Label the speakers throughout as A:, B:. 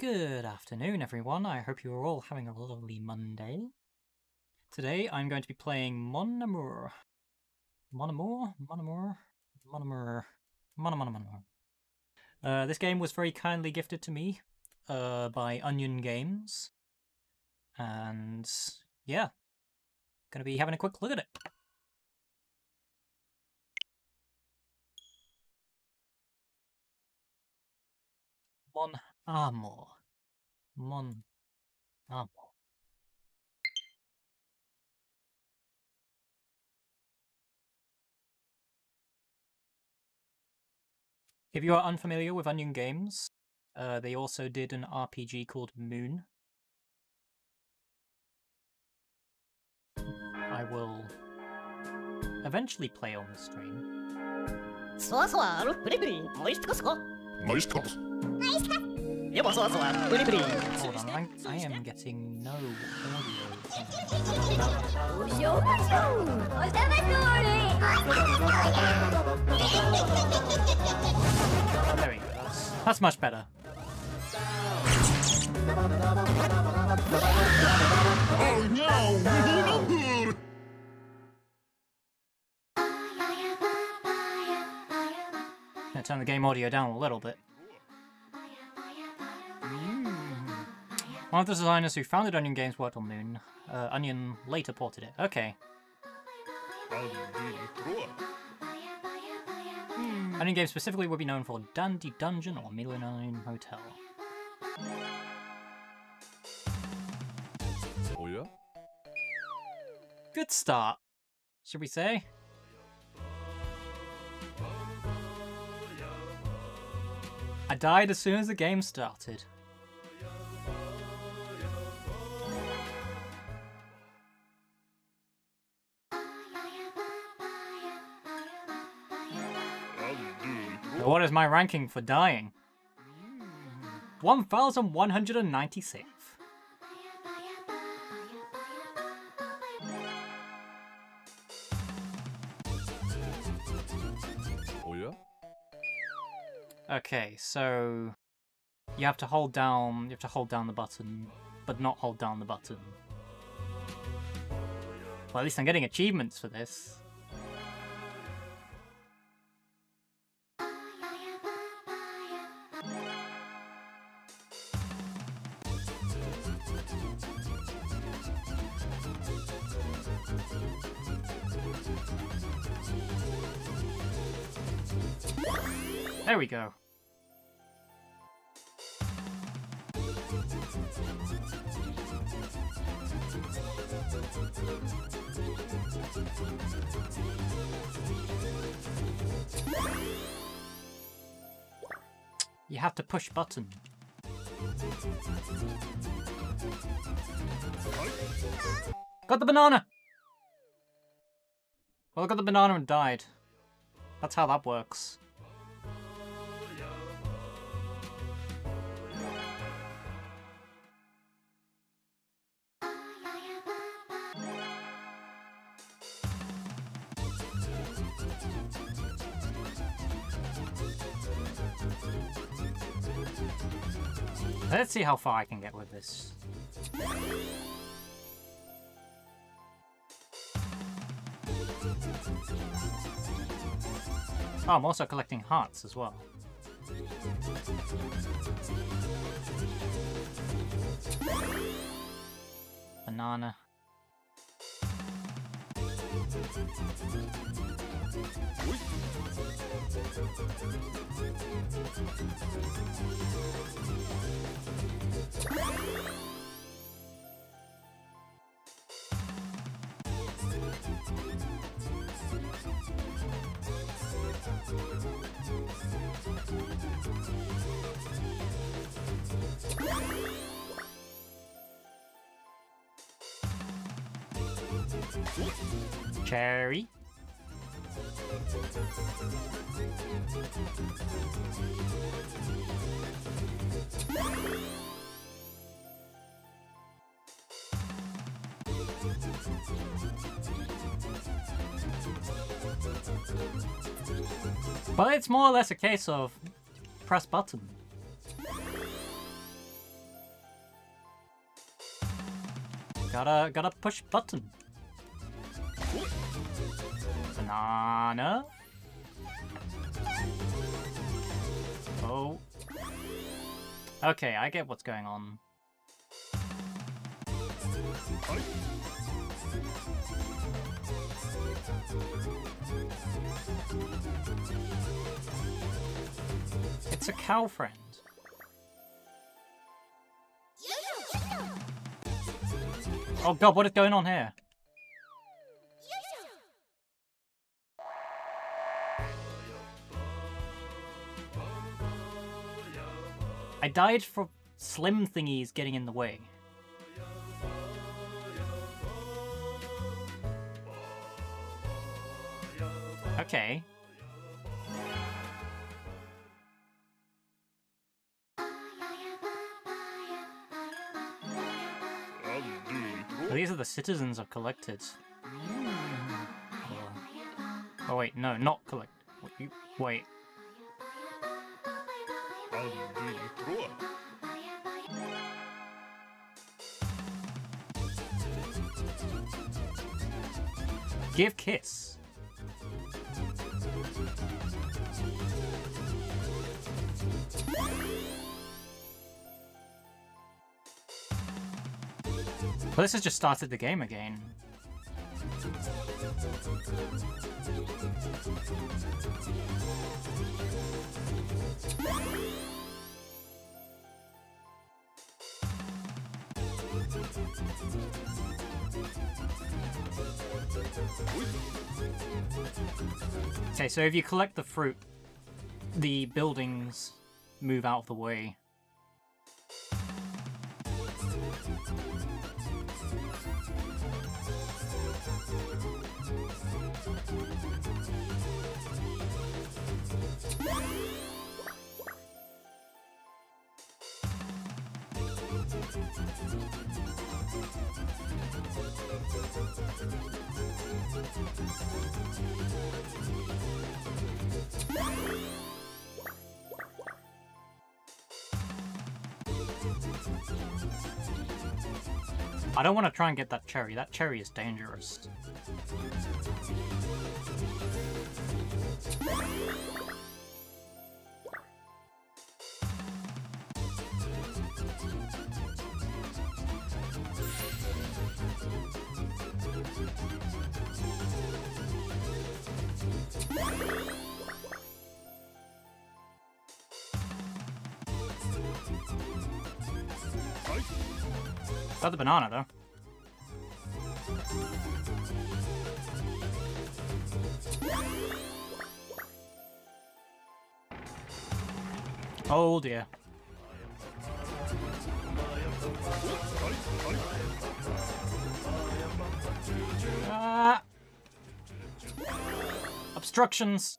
A: Good afternoon, everyone. I hope you are all having a lovely Monday. Today, I'm going to be playing Mon Amour. Mon Amour? Mon Amour? Mon Amour. Mon Amour. Mon Amour. This game was very kindly gifted to me by Onion Games. And yeah, gonna be having a quick look at it. Mon Amour. Mon Amour. If you are unfamiliar with Onion Games, they also did an RPG called Moon. I will eventually play on the stream. Hold on, I am getting no audio. There we go, that's much better.
B: Oh no!
A: Gonna turn the game audio down a little bit. One of the designers who founded Onion Games worked on Moon. Onion later ported it. Okay. Onion Games specifically would be known for Dandy Dungeon or Millionaire Hotel.
B: Oh yeah?
A: Good start, should we say? I died as soon as the game started. What is my ranking for dying? 1196.
B: Oh yeah?
A: Okay, so you have to hold down the button, but not hold down the button. Well, at least I'm getting achievements for this. There we go. You have to push button. Got the banana! Well, I got the banana and died. That's how that works. Let's see how far I can get with this. Oh, I'm also collecting hearts as well. Banana. Cherry. But it's more or less a case of press button. Gotta push button. Banana. Oh. Okay, I get what's going on. It's a cow friend. Oh god, what is going on here? I died for slim thingies getting in the way. Okay. These are the citizens I've collected. Oh wait, no, not collect. Wait. Give kiss. Well, this has just started the game again. Okay, so if you collect the fruit, the buildings move out of the way. I don't want to try and get that cherry. That cherry is dangerous. Got the banana, though. Oh dear. Ah! Obstructions!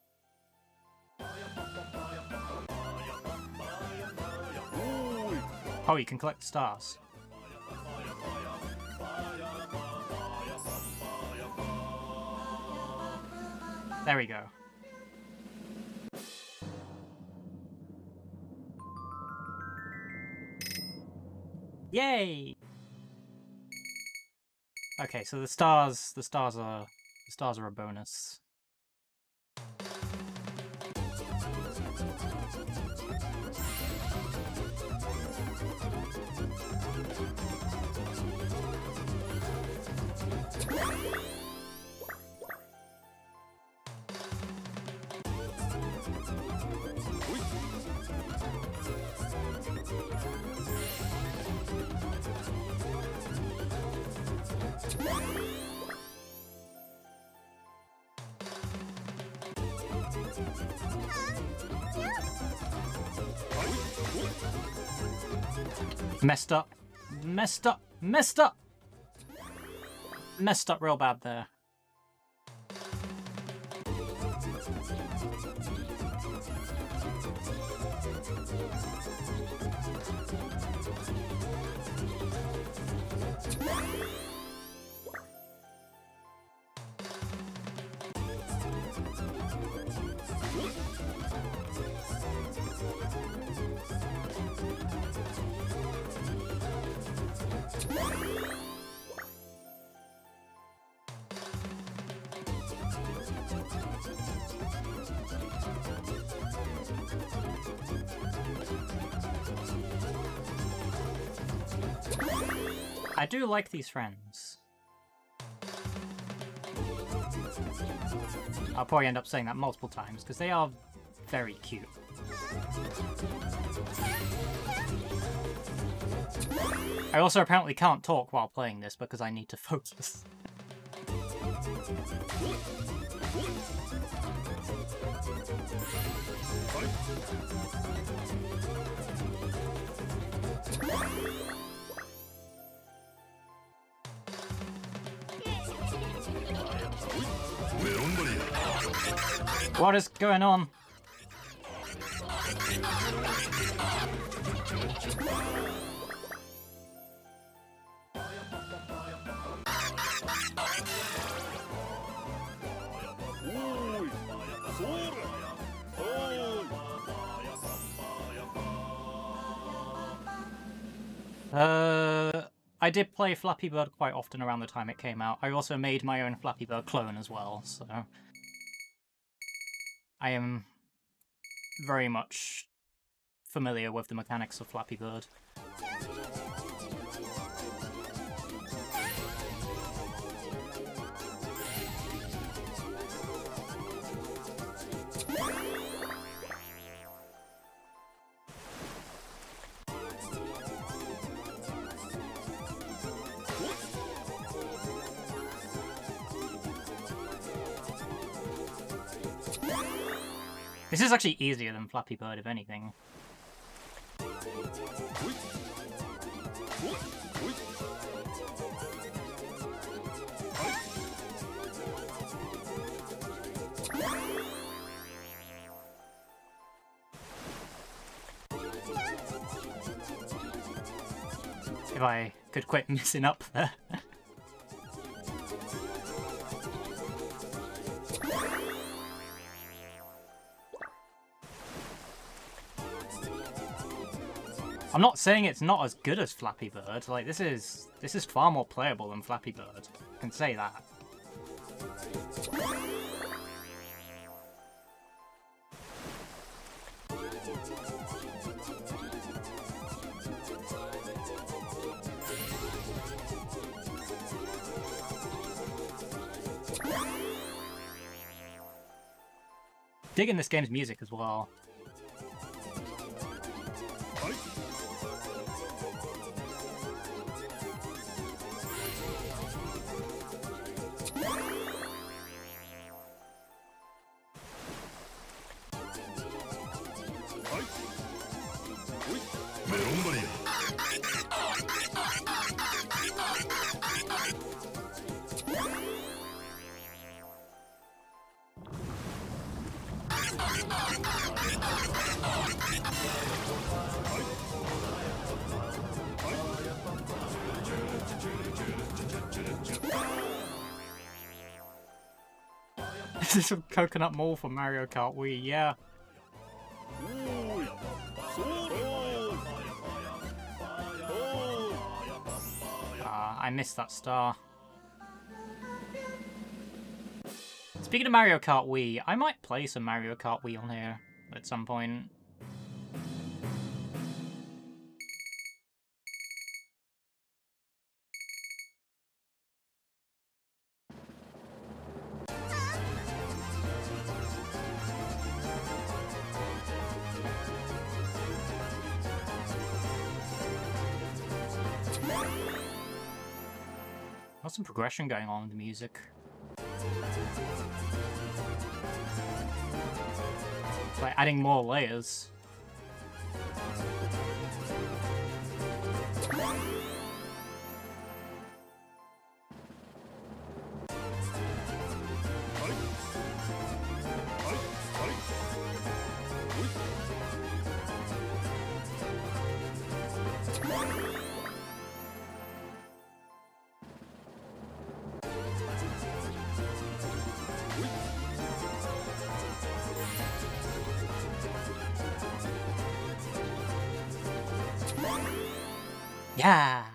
A: Oh, you can collect stars. There we go. Yay! Okay, so the stars are a bonus. Messed up. Messed up. Messed up. Messed up real bad there. I do like these friends. I'll probably end up saying that multiple times, because they are very cute. I also apparently can't talk while playing this because I need to focus. What is going on? I did play Flappy Bird quite often around the time it came out. I also made my own Flappy Bird clone as well, so I am very much familiar with the mechanics of Flappy Bird. This is actually easier than Flappy Bird, if anything. If I could quit messing up there. I'm not saying it's not as good as Flappy Bird. Like, this is far more playable than Flappy Bird. I can say that. Digging this game's music as well. This is from Coconut Mall for Mario Kart Wii, yeah. I missed that star. Speaking of Mario Kart Wii, I might play some Mario Kart Wii on here at some point. There's some progression going on in the music. Like adding more layers. Yeah.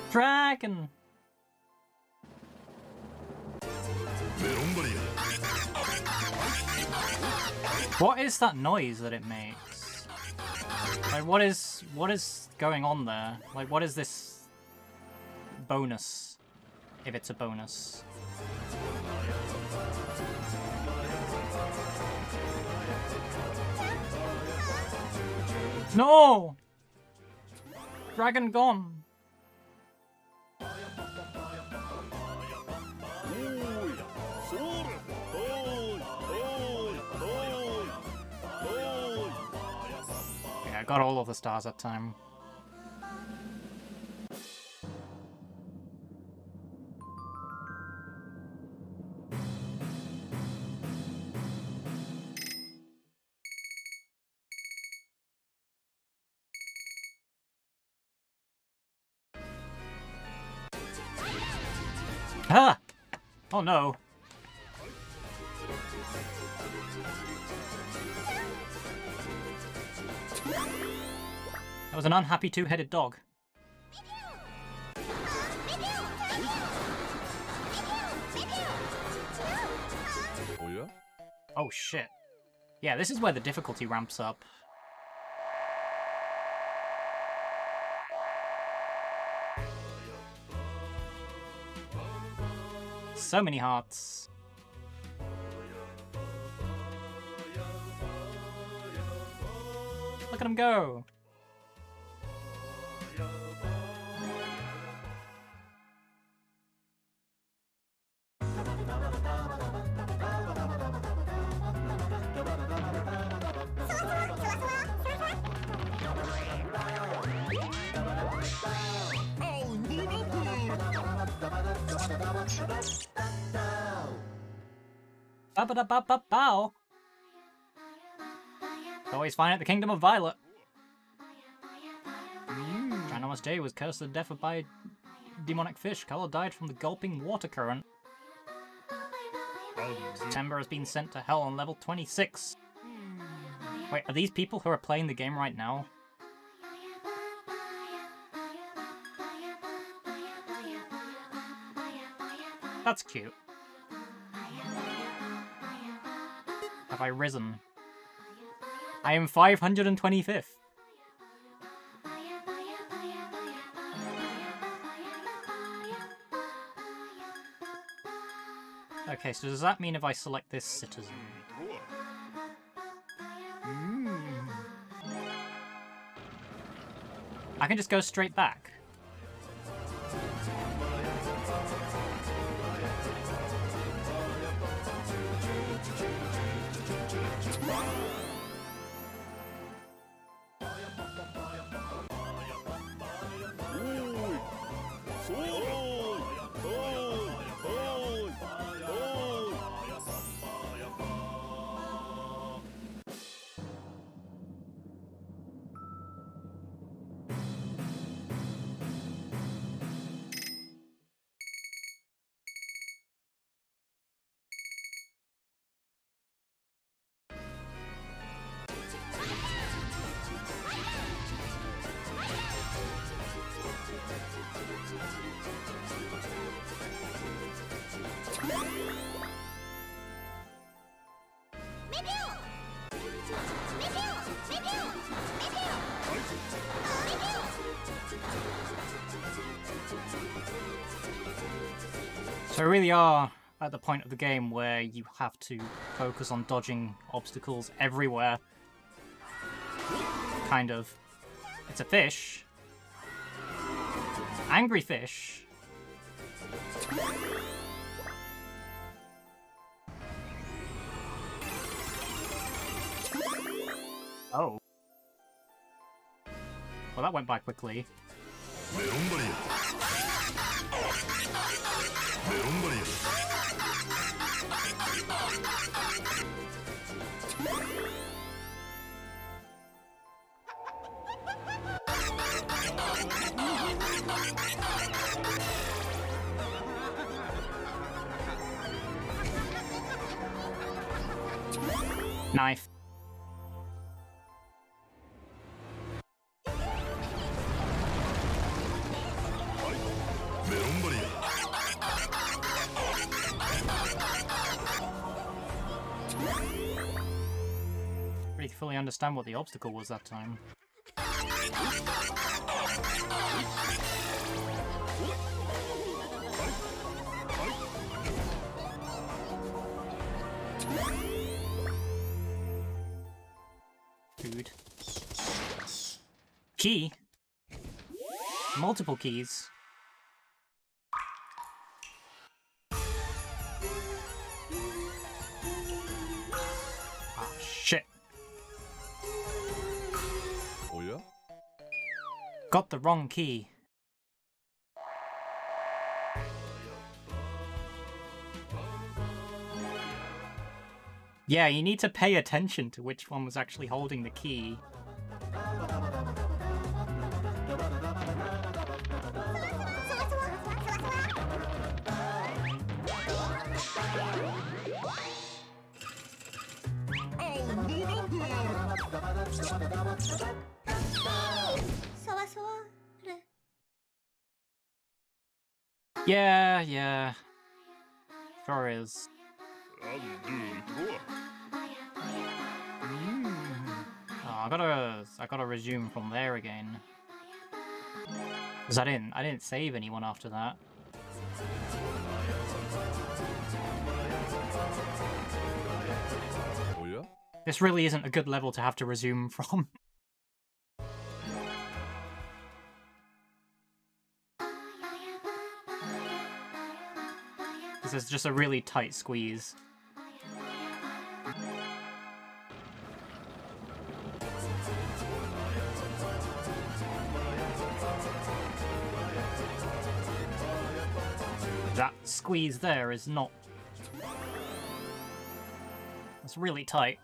A: Dragon! What is that noise that it makes? Like, what is going on there? Like, what is this bonus? If it's a bonus. No! Dragon gone. Yeah, I got all of the stars that time. Ah! Oh no. That was an unhappy two-headed dog.
B: Oh yeah?
A: Oh shit. Yeah, this is where the difficulty ramps up. So many hearts. Look at him go. Ba-ba-da-ba-ba-bow. Always fine at the Kingdom of Violet. Ginormous J was cursed to death by a demonic fish. Color died from the gulping water current. September has been sent to hell on level 26. Wait, are these people who are playing the game right now? That's cute. Have I risen? I am 525th. Okay, so does that mean if I select this citizen? I can just go straight back. So we really are at the point of the game where you have to focus on dodging obstacles everywhere. Kind of. It's a fish. Angry fish. Oh. Well, that went by quickly. Knife. fully understand what the obstacle was that time. Food. Key? Multiple keys. Ah, shit.
B: Oh yeah?
A: Got the wrong key. Yeah, you need to pay attention to which one was actually holding the key. Yeah. Sure is. Oh, I gotta resume from there again. Cause I didn't save anyone after that.
B: Oh yeah?
A: This really isn't a good level to have to resume from. This is just a really tight squeeze. That squeeze there is not... It's really tight.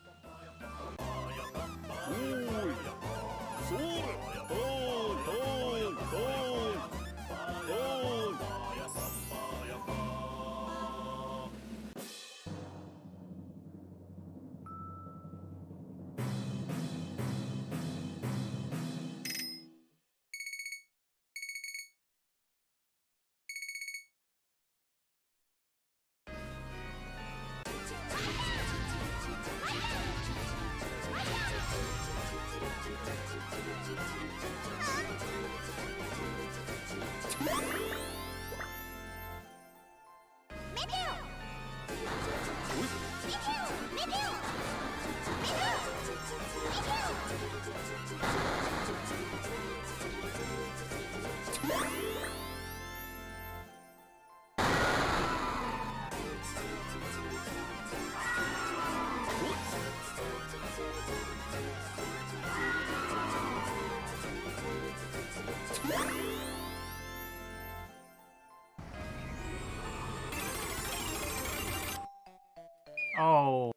A: Oh.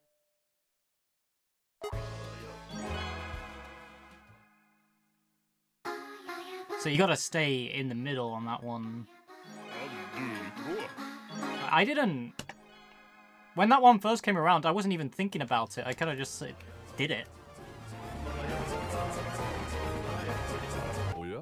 A: So you gotta stay in the middle on that one. I didn't... When that one first came around, I wasn't even thinking about it. I kind of just did it.
B: Oh yeah?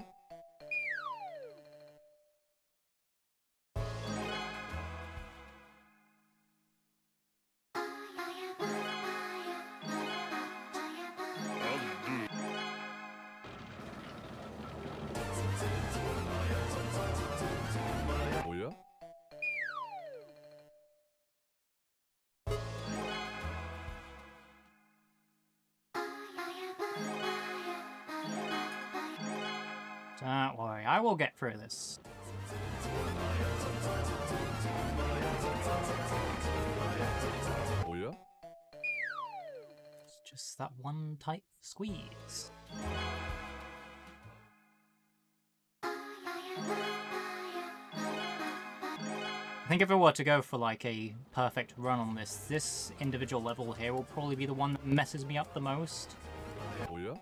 B: Oh yeah? Don't worry, I will get through this. Oh yeah?
A: It's just that one tight squeeze. I think if I were to go for like a perfect run on this individual level here will probably be the one that messes me up the most.
B: Oh yeah?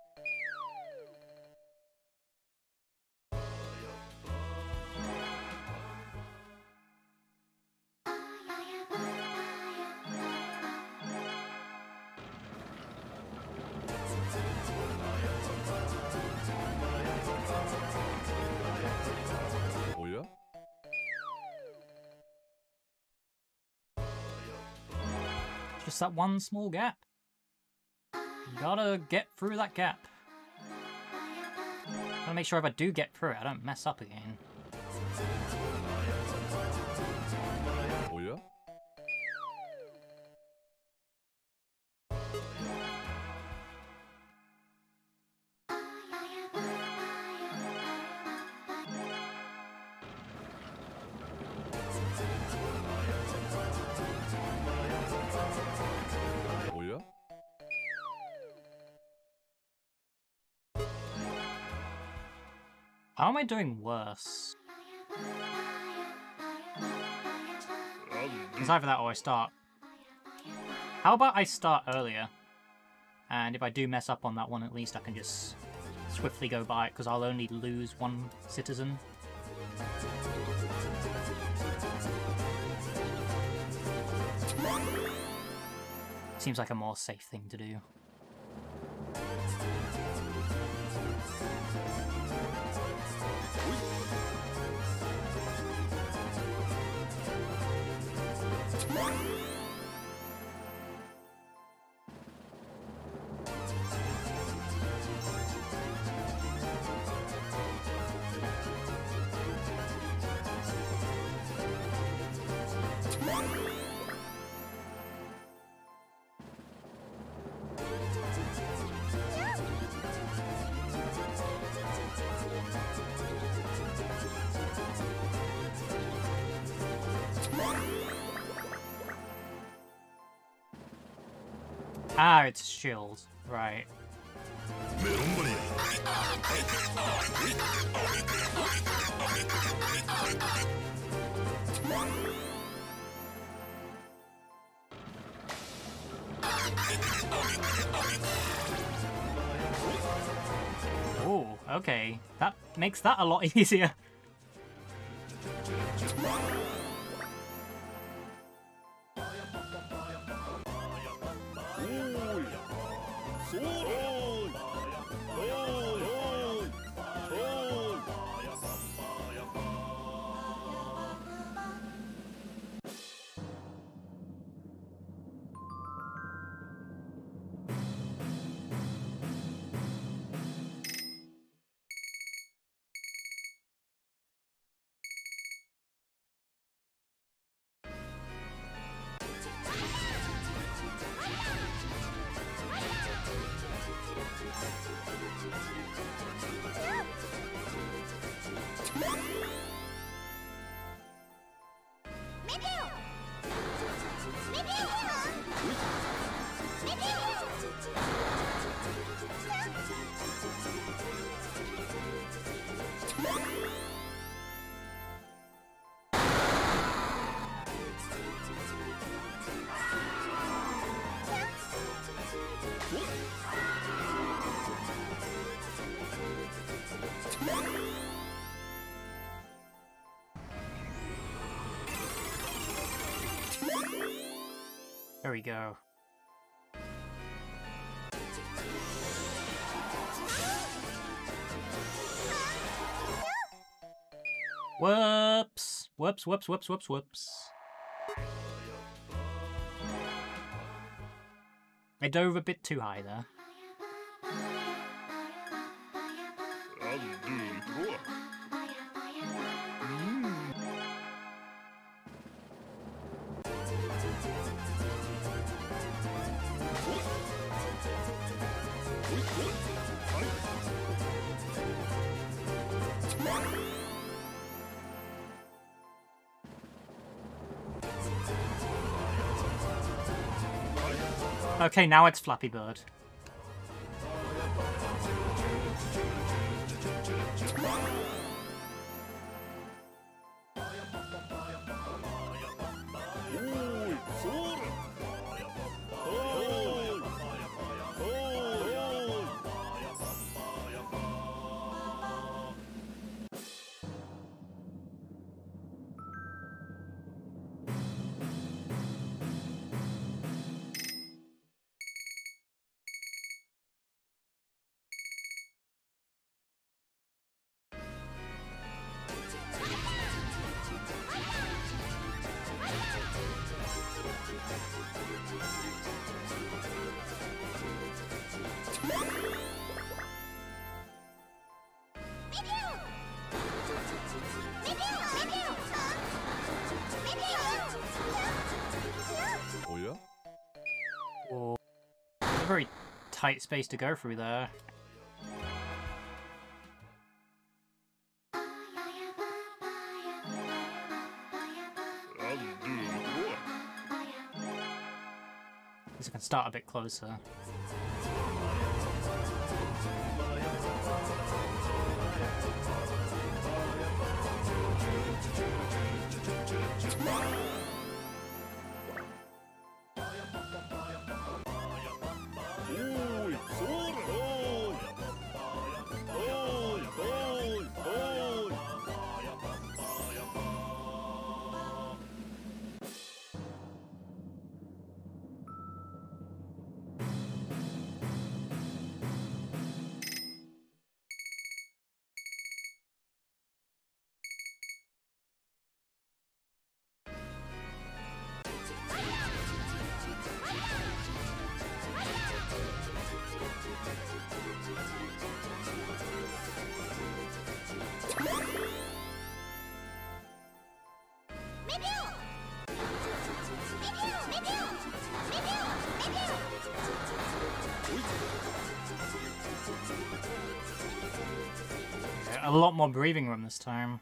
B: Oh yeah?
A: Just that one small gap. Gotta get through that gap. Gotta make sure if I do get through it, I don't mess up again.
C: Oh yeah? Oh yeah?
A: How am I doing worse? It's either that or I start. How about I start earlier? And if I do mess up on that one, at least I can just swiftly go by it, because I'll only lose one citizen. Seems like a more safe thing to do. Ah, it's shield, right. Oh, okay. That makes that a lot easier. There we go. Whoops! Whoops, whoops, whoops, whoops, whoops. I dove a bit too high there. Okay, now it's Flappy Bird. tight space to go through there. At least I can start a bit closer. A lot more breathing room this time.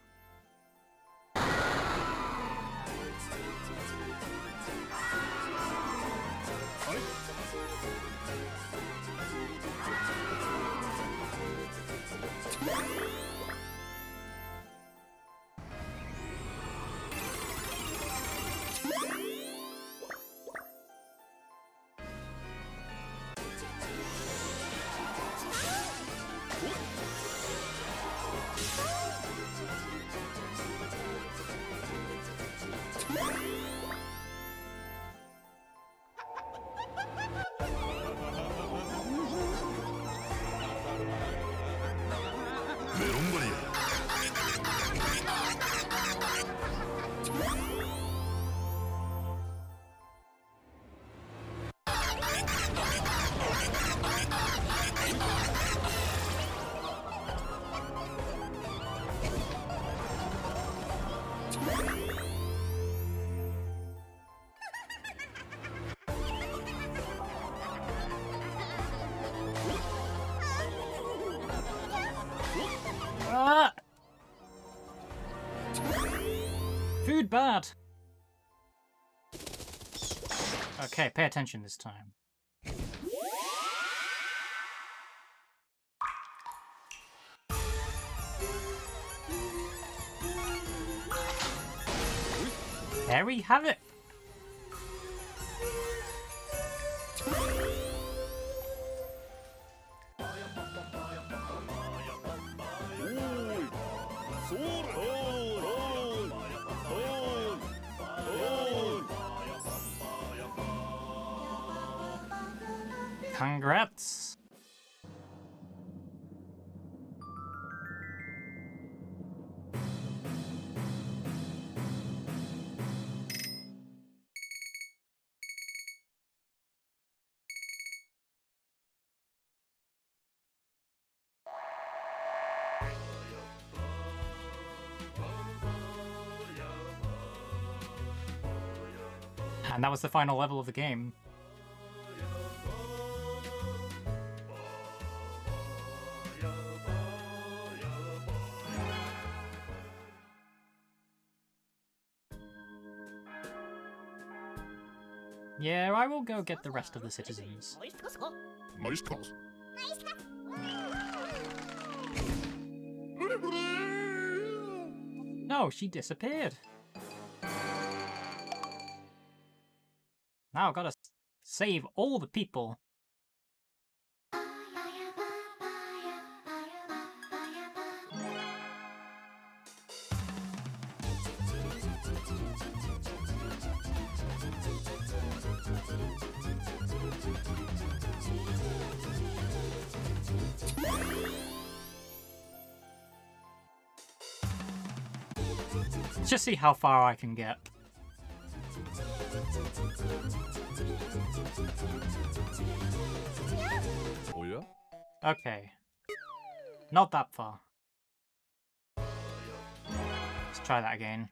A: Ah! Food bad. Okay, pay attention this time. There we have it. Congrats. And that was the final level of the game. Yeah, I will go get the rest of the citizens. No, she disappeared. Now I've got to save all the people. Let's just see how far I can get.
C: Oh yeah?
A: Okay. Not that far. Let's try that again.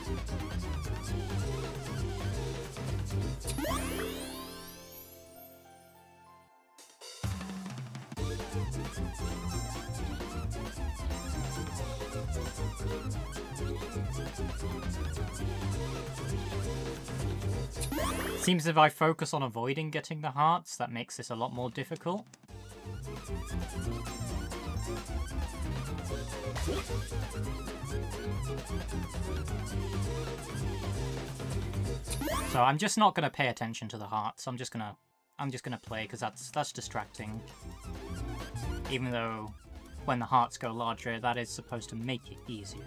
A: Seems if I focus on avoiding getting the hearts, that makes this a lot more difficult. So I'm just not gonna pay attention to the hearts. I'm just gonna play because that's distracting. Even though when the hearts go larger, that is supposed to make it easier.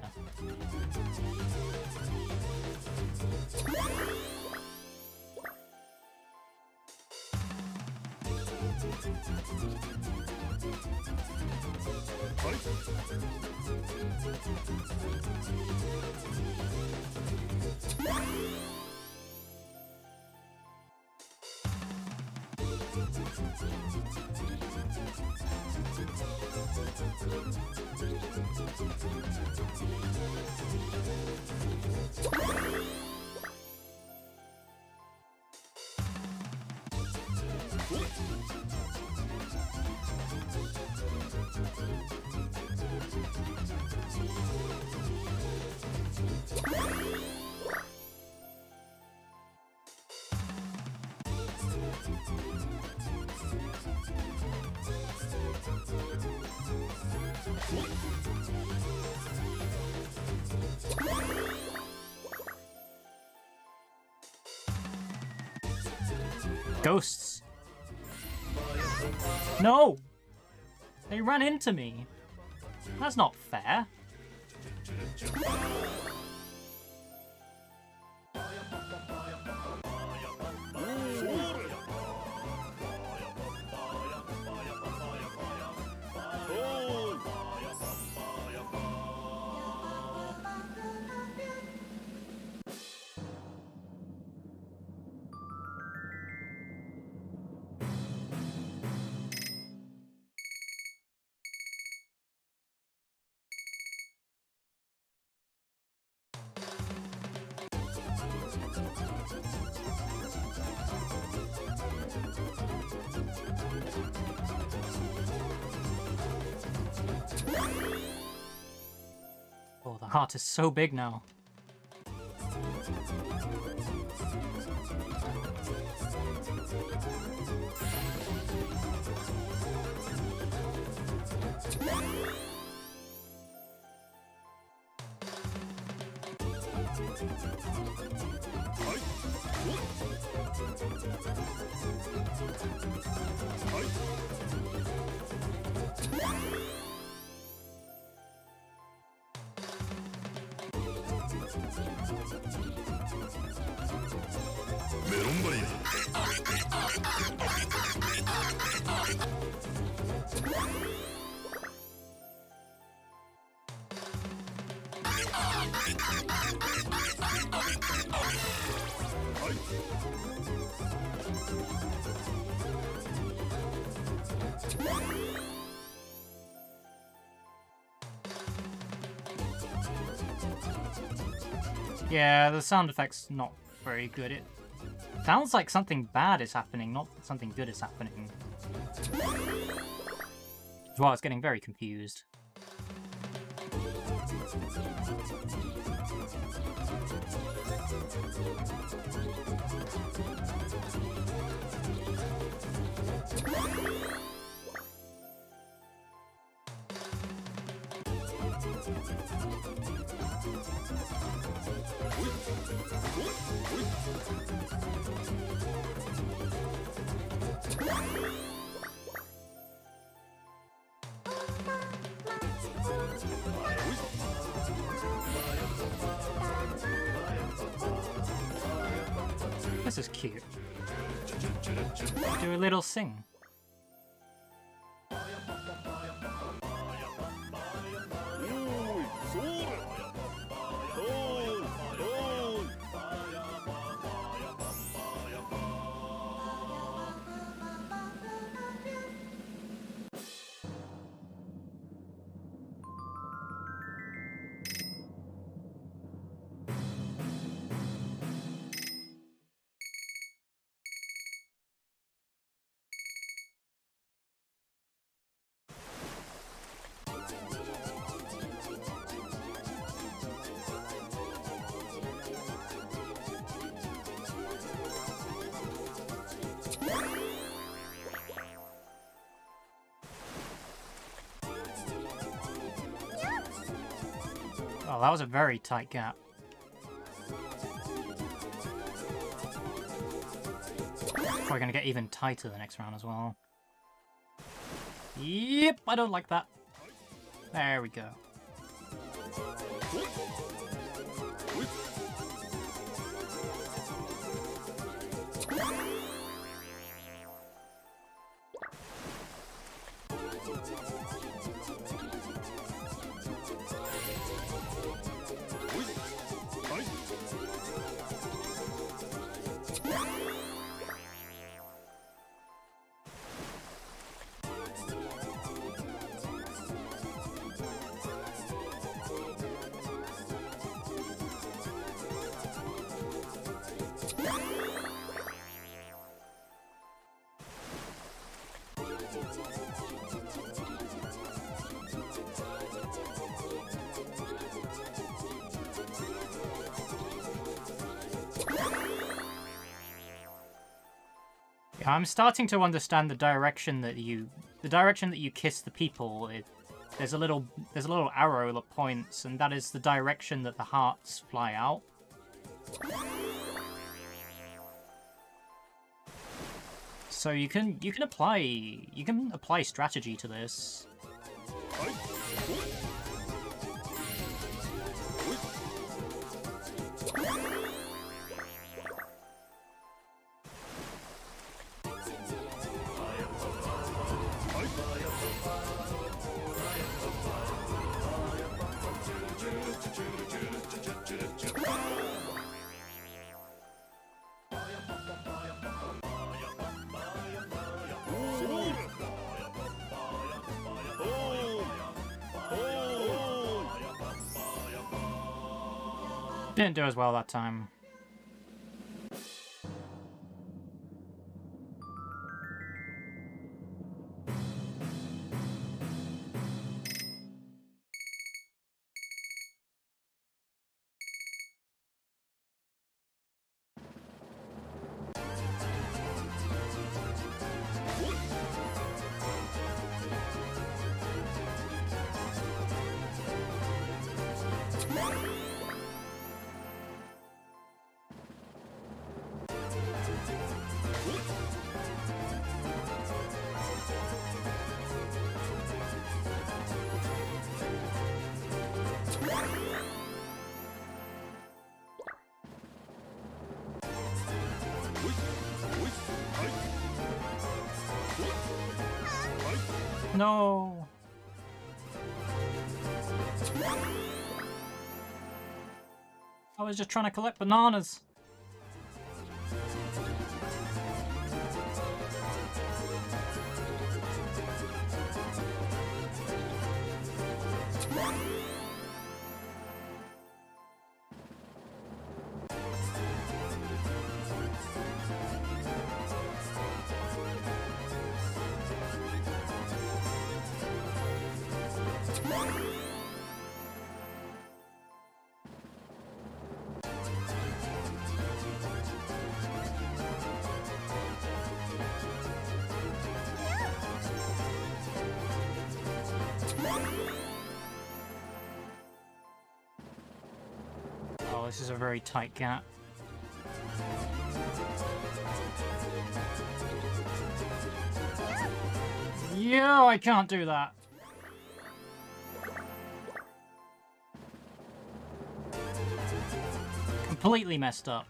A: Ghosts. No! They ran into me. That's not fair. Oh, the heart is so big now. Yeah, the sound effect's not very good. It sounds like something bad is happening, not something good is happening. As well, I was getting very confused. This is cute. Do a little sing. that was a very tight gap. Probably gonna get even tighter the next round as well. Yep, I don't like that. There we go. I'm starting to understand the direction that you kiss the people. There's a little arrow that points, and that is the direction that the hearts fly out. So you can apply strategy to this. Didn't do as well that time. No. I was just trying to collect bananas. Oh, this is a very tight gap. Yeah, I can't do that. Completely messed up.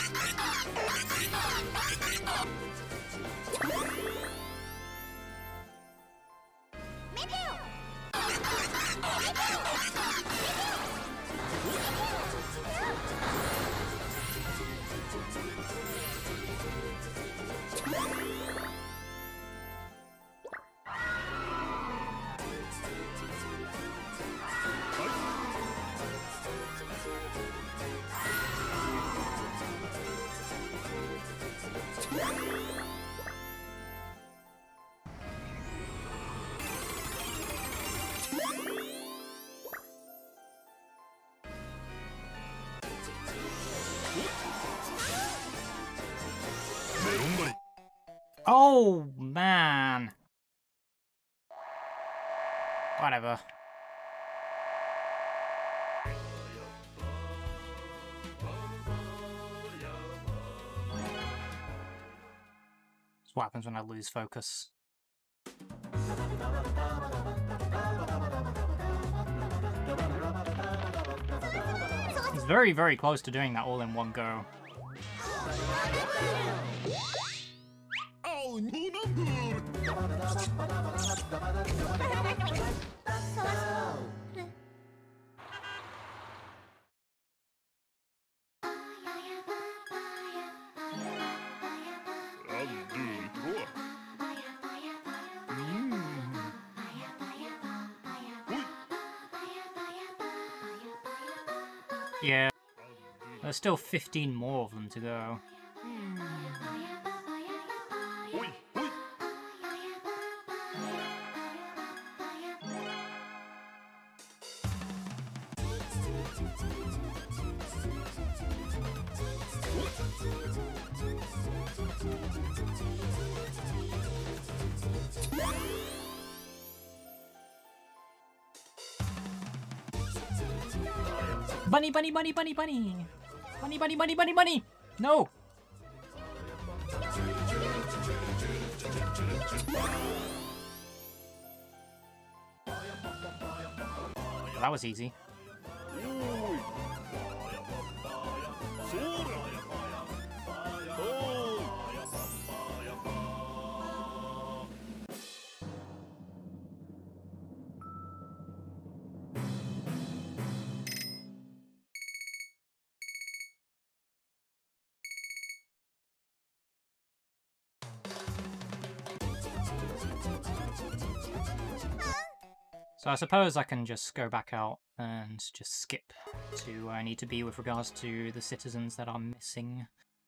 A: Oh, man. Whatever. That's what happens when I lose focus. He's very, very close to doing that all in one go.
C: Oh, no.
A: Yeah, there's still 15 more of them to go. Bunny, bunny, bunny, bunny, bunny! Bunny, bunny, bunny, bunny, bunny! No! That was easy. So I suppose I can just go back out and just skip to where I need to be with regards to the citizens that are missing.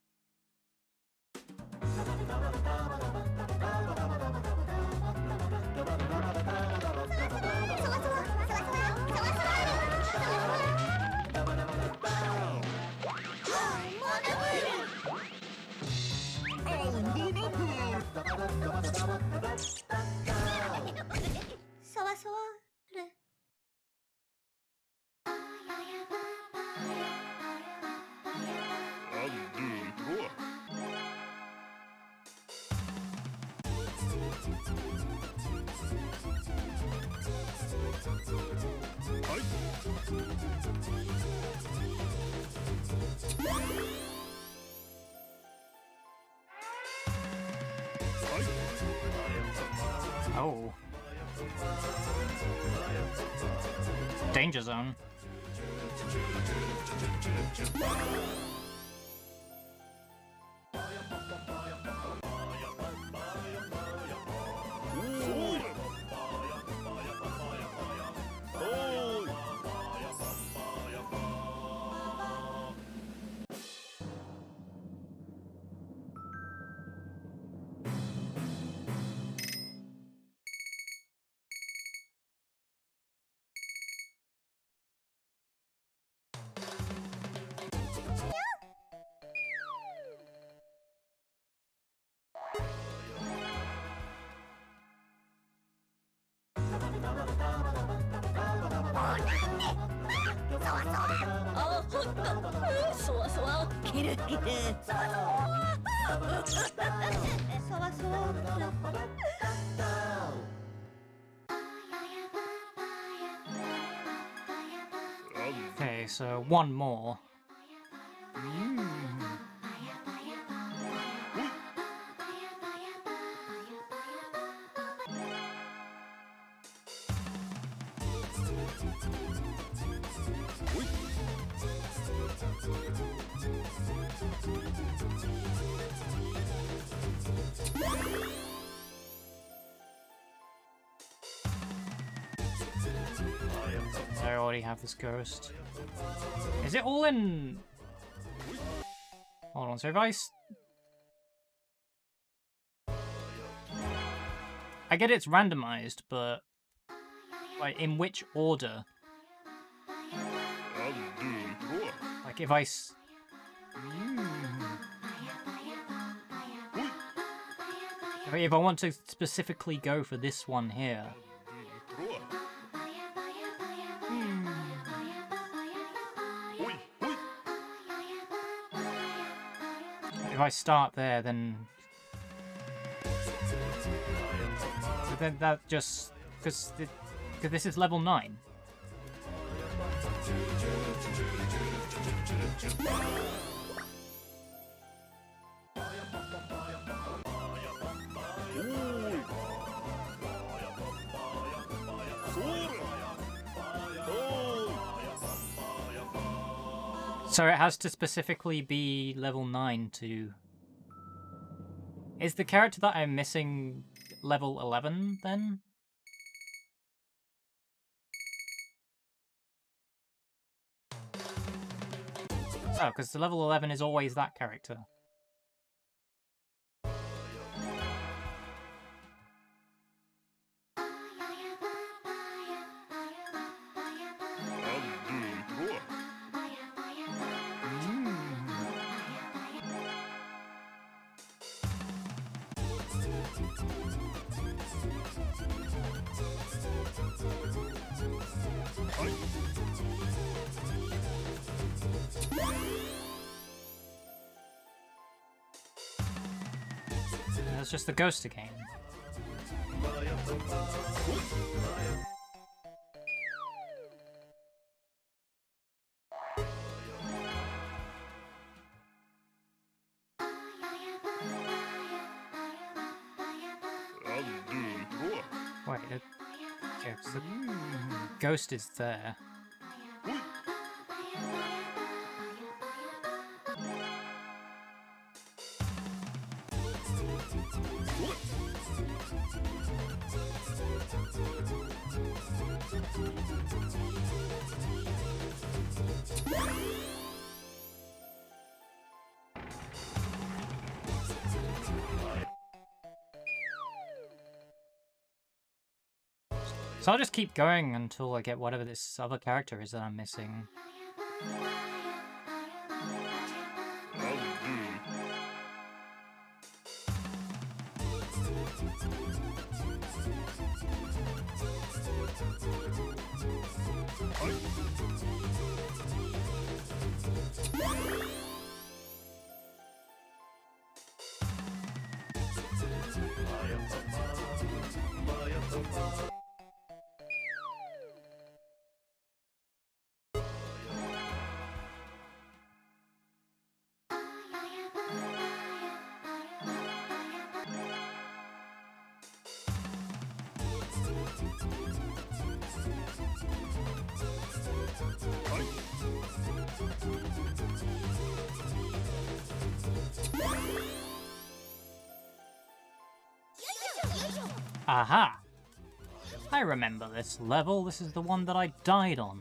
A: Oh. Danger zone. Okay, so one more. I already have this ghost. Is it all in... Hold on, so if I get it's randomized, but... Like, in which order? Like, if if I want to specifically go for this one here... If I start there, then that just... Because this is level 9. So it has to specifically be level 9 to... Is the character that I'm missing level 11 then? Oh, because the level 11 is always that character. That's just the ghost again. Wait, okay, so the ghost is there. So I'll just keep going until I get whatever this other character is that I'm missing. Aha! I remember this level. This is the one that I died on.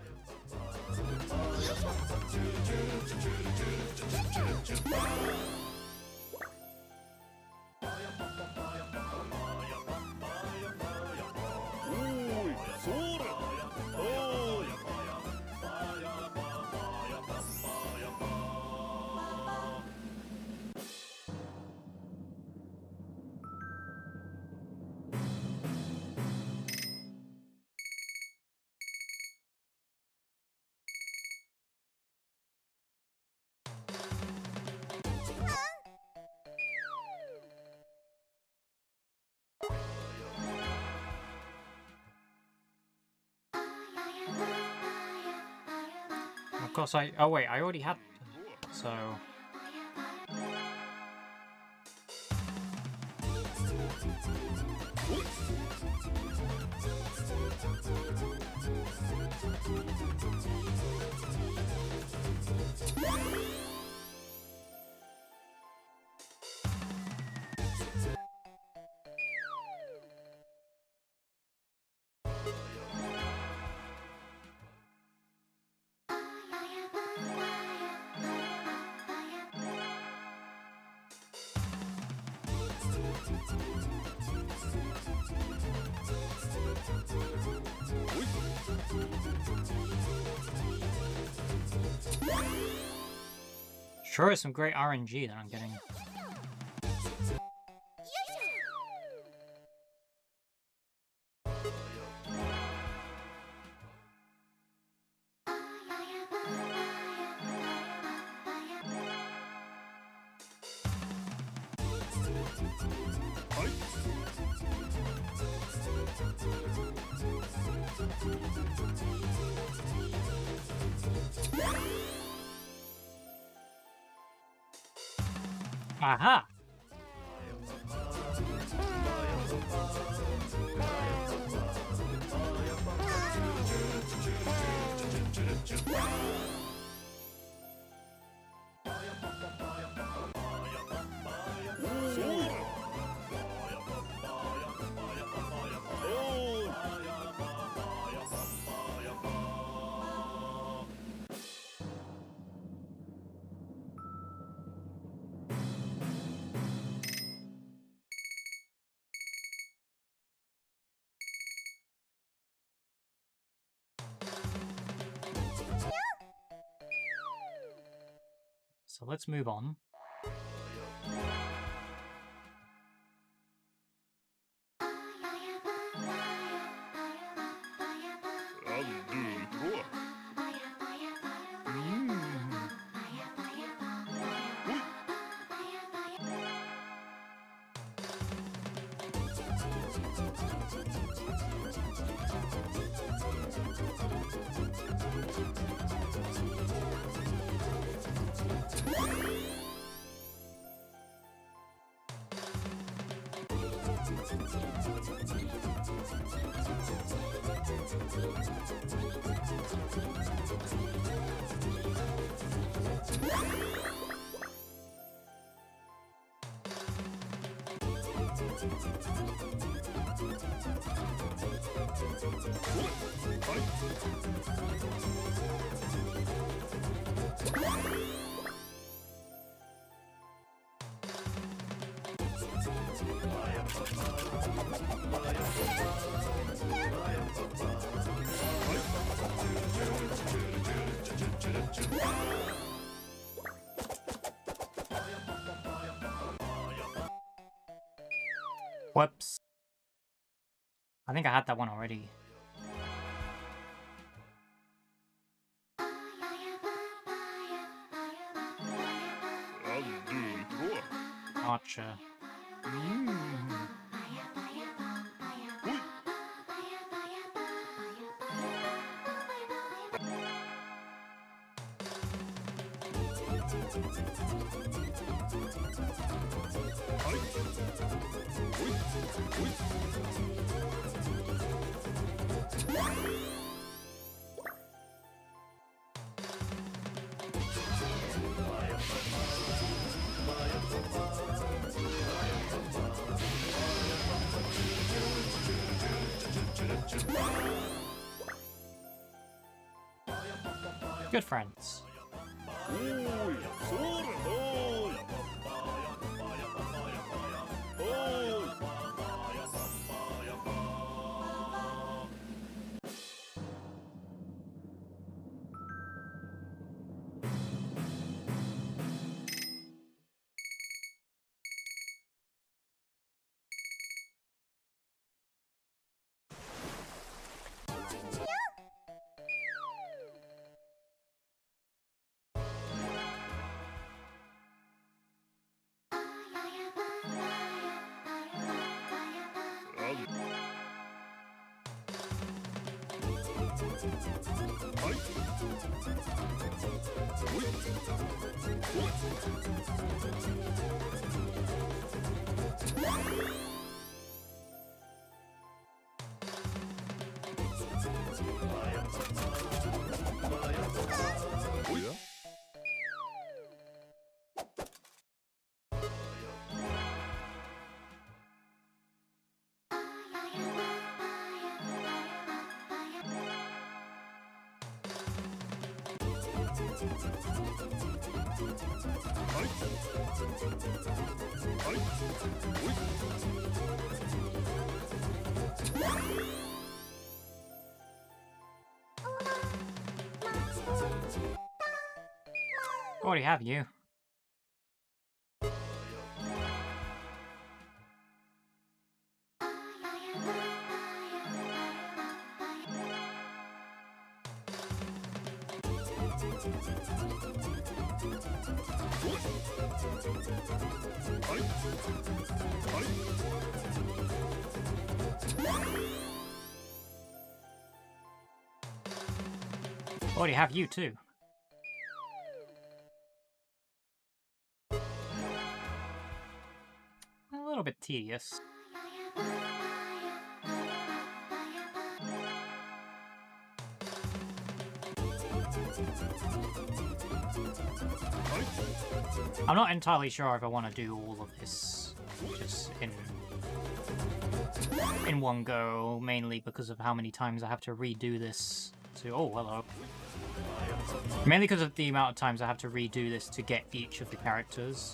A: Of course oh wait, I already had... So... Sure, it's some great RNG that I'm getting. Aha! So let's move on. Whoops. I think I had that one already. Gotcha. Good friends. Already have you. Already have you too. A little bit tedious. I'm not entirely sure if I want to do all of this just in one go, mainly because of how many times I have to redo this to... Oh, hello. Mainly because of the amount of times I have to redo this to get each of the characters.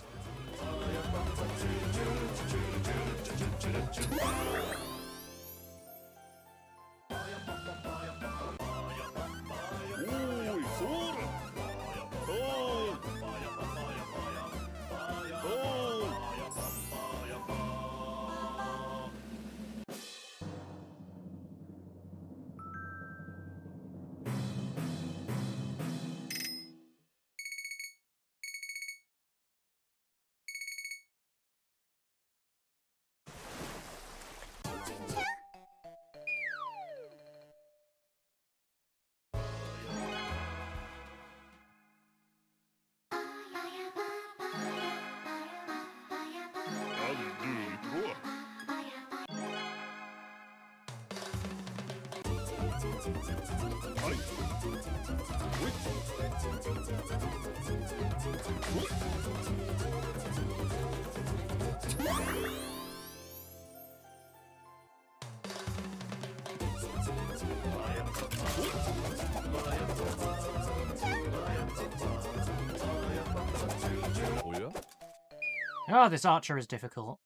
A: Oh, this archer is difficult.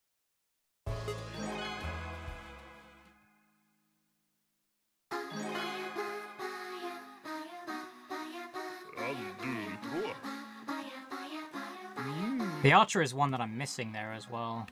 A: The archer is one that I'm missing there as well.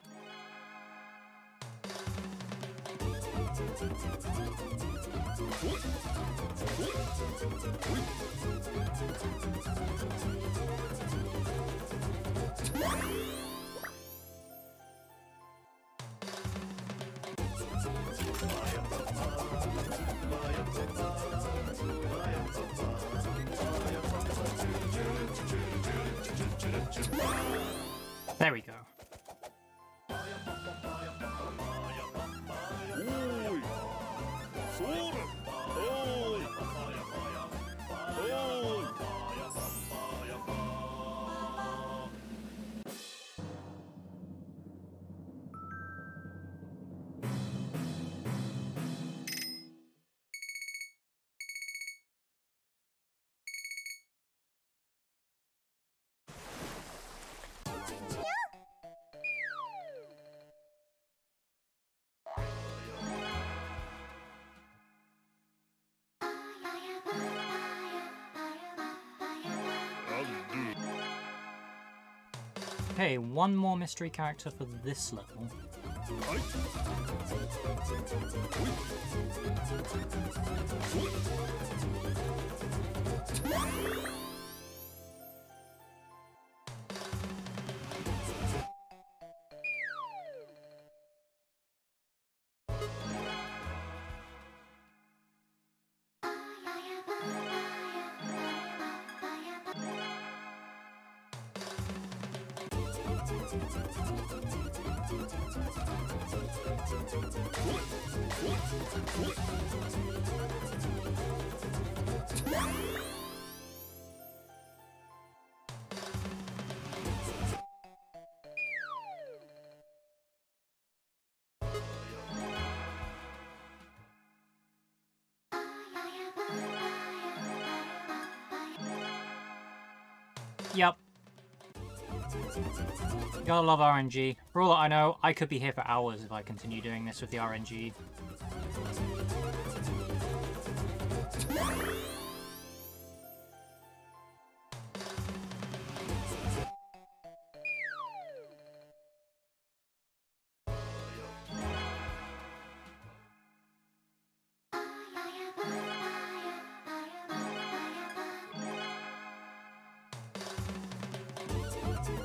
A: There we go. Okay, one more mystery character for this level. Yep. Gotta love RNG. For all that I know, I could be here for hours if I continue doing this with the RNG.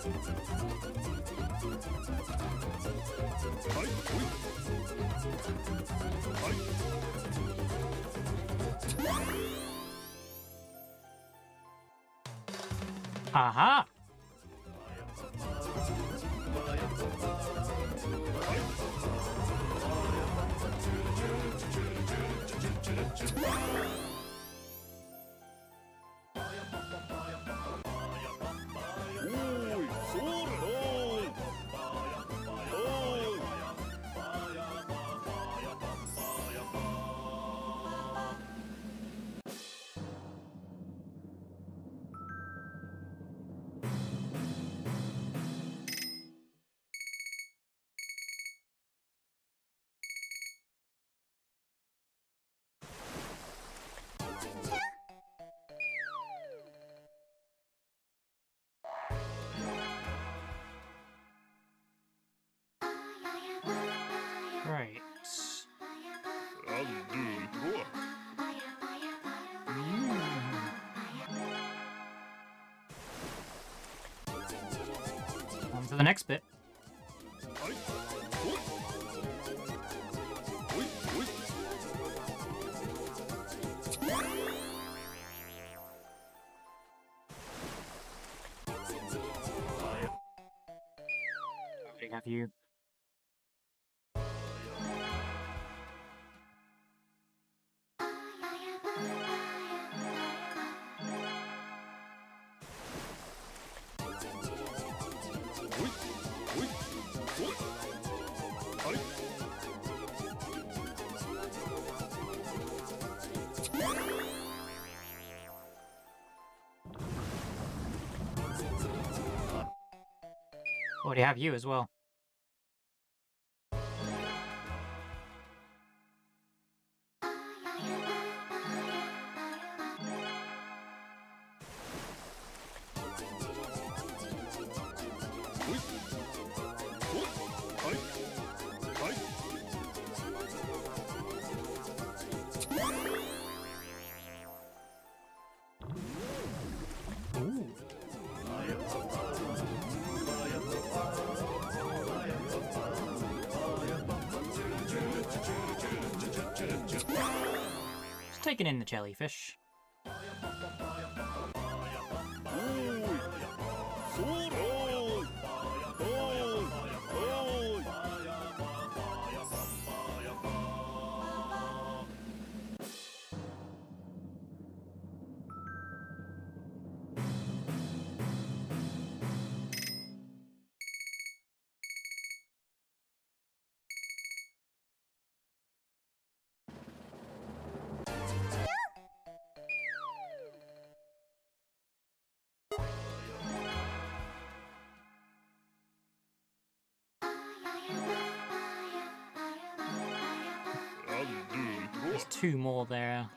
A: Aha! Right. On to the next bit. I have you. Already have you as well. Ooh. Just taking in the jellyfish. There's two more there.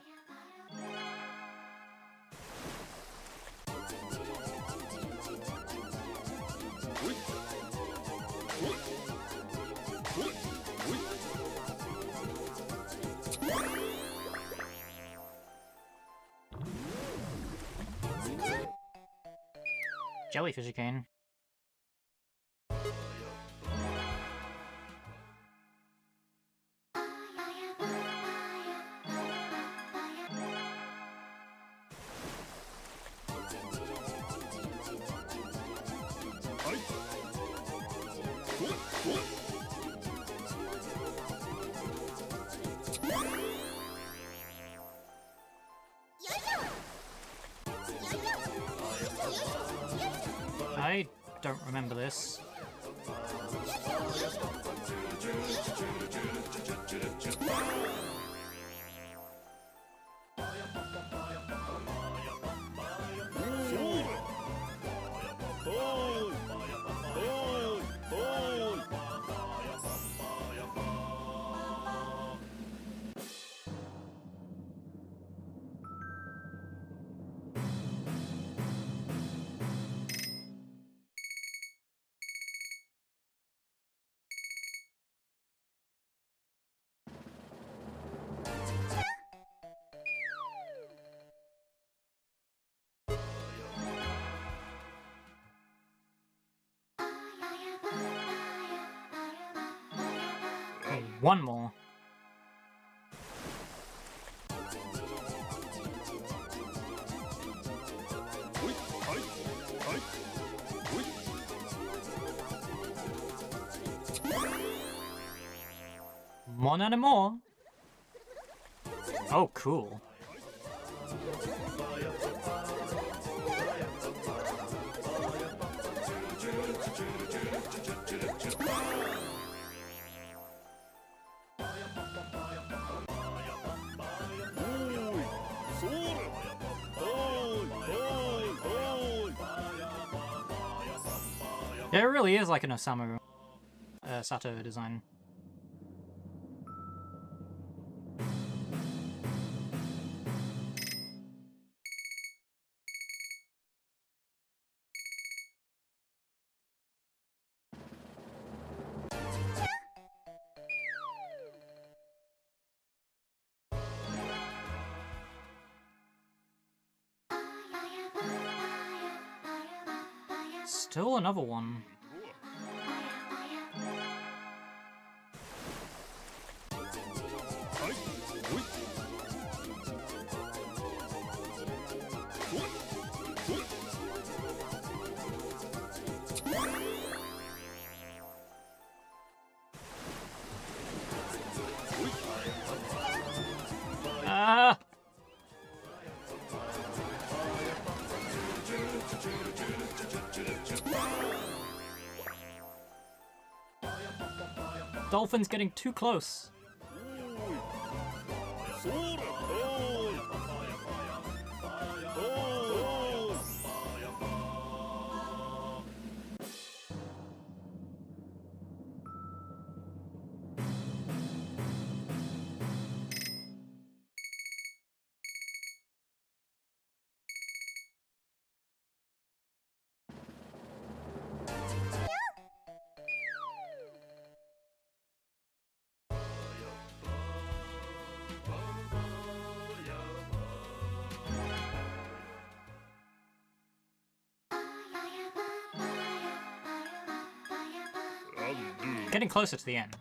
A: Jellyfish again. I don't remember this. One more. One and more. Oh, cool. Yeah, it really is like an Osamu Sato design. Still another one. Ah! Dolphin's getting too close. Getting closer to the end.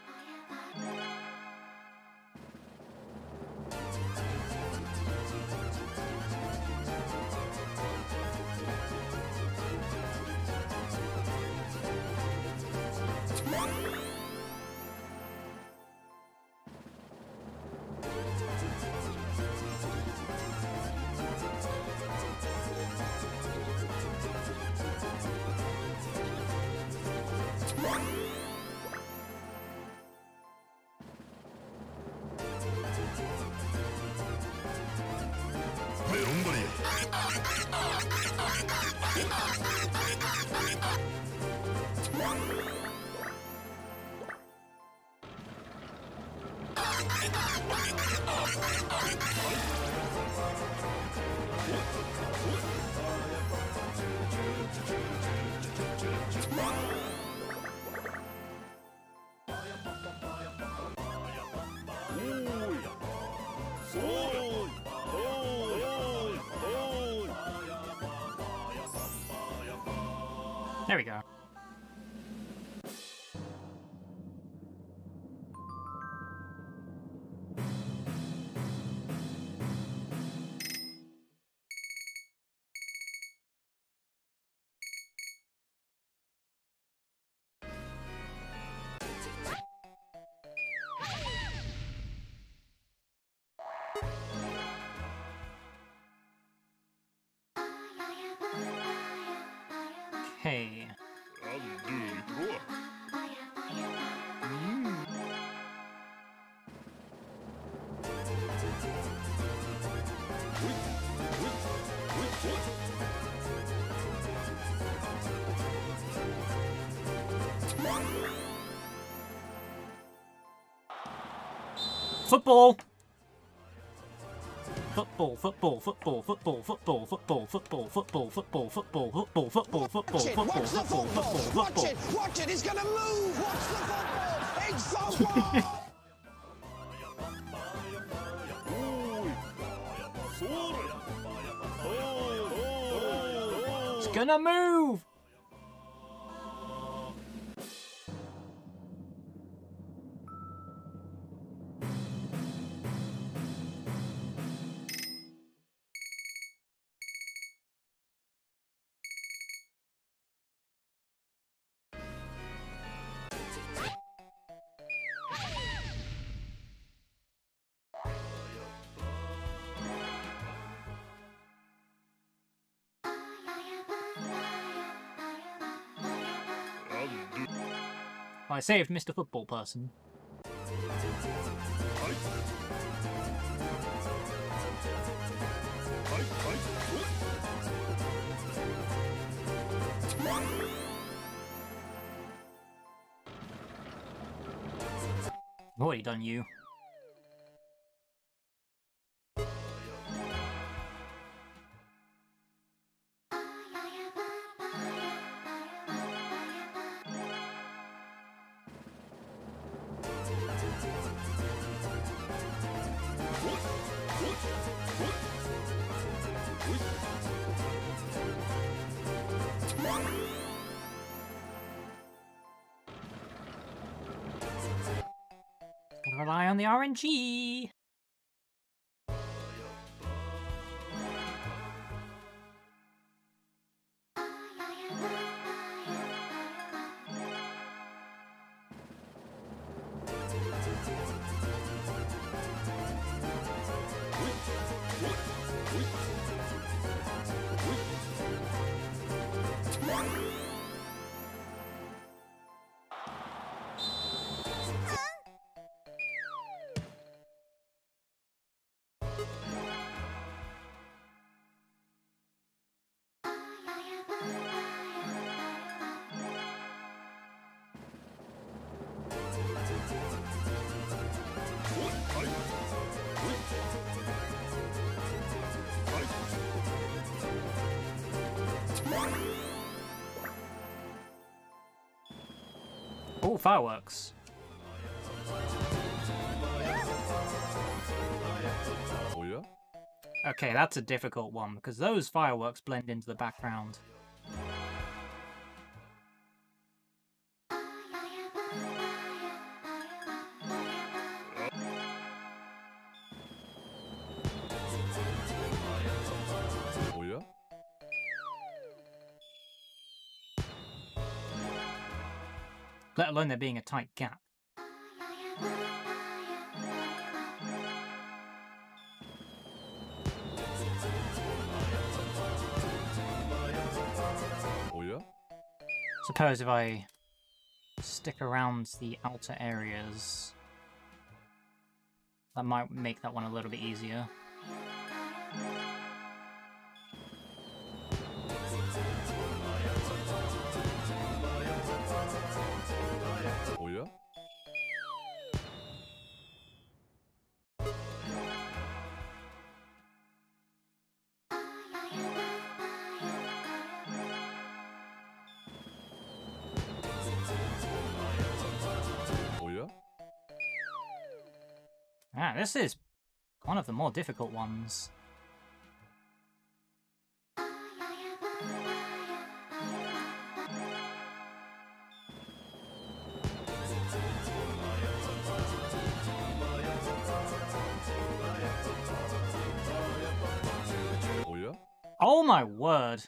A: There we go. Okay. Football! Football, football, football, football, football, football, football, football, football, football, football, football, football, football, football, football,
D: watch it, watch it, he's gonna move, watch the football, it's football!
A: It's gonna move! I saved Mr. Football Person. I've already done you. Gotta rely on the RNG. Oh, fireworks.
C: Oh yeah?
A: Okay, that's a difficult one, because those fireworks blend into the background.
C: Oh yeah?
A: Let alone there being a tight gap.
C: Oh yeah?
A: Suppose if I stick around the outer areas, that might make that one a little bit easier.
C: Oh yeah? Oh yeah?
A: Ah, this is one of the more difficult ones.
C: Oh yeah?
A: Oh my word!